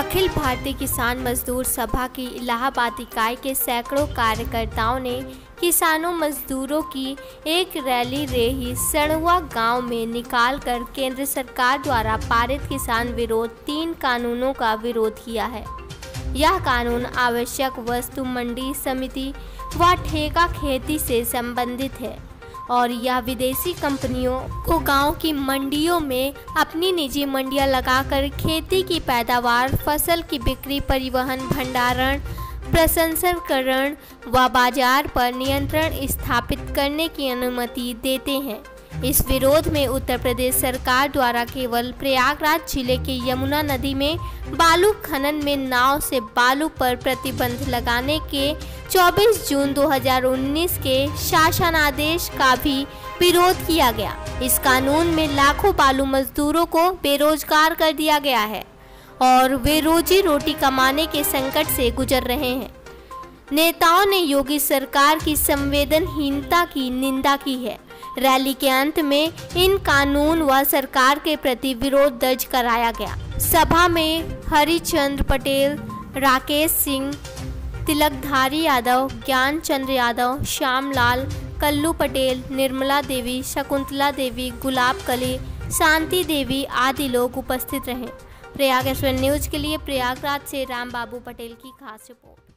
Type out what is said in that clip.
अखिल भारतीय किसान मजदूर सभा की इलाहाबाद इकाई के सैकड़ों कार्यकर्ताओं ने किसानों मजदूरों की एक रैली रेही सणुआ गांव में निकालकर केंद्र सरकार द्वारा पारित किसान विरोध 3 कानूनों का विरोध किया है। यह कानून आवश्यक वस्तु मंडी समिति व ठेका खेती से संबंधित है और यह विदेशी कंपनियों को गांव की मंडियों में अपनी निजी मंडियां लगाकर खेती की पैदावार, फसल की बिक्री, परिवहन, भंडारण, प्रसंस्करण व बाजार पर नियंत्रण स्थापित करने की अनुमति देते हैं। इस विरोध में उत्तर प्रदेश सरकार द्वारा केवल प्रयागराज जिले के यमुना नदी में बालू खनन में नाव से बालू पर प्रतिबंध लगाने के 24 जून 2019 के शासनादेश का भी विरोध किया गया। इस कानून में लाखों बालू मजदूरों को बेरोजगार कर दिया गया है और वे रोजी रोटी कमाने के संकट से गुजर रहे हैं। नेताओं ने योगी सरकार की संवेदनहीनता की निंदा की है। रैली के अंत में इन कानून व सरकार के प्रति विरोध दर्ज कराया गया। सभा में हरिचंद्र पटेल, राकेश सिंह, तिलकधारी यादव, ज्ञान चंद्र यादव, श्यामलाल, कल्लू पटेल, निर्मला देवी, शकुंतला देवी, गुलाब कली, शांति देवी आदि लोग उपस्थित रहे। प्रयाग एक्सप्रेस न्यूज के लिए प्रयागराज से राम बाबू पटेल की खास रिपोर्ट।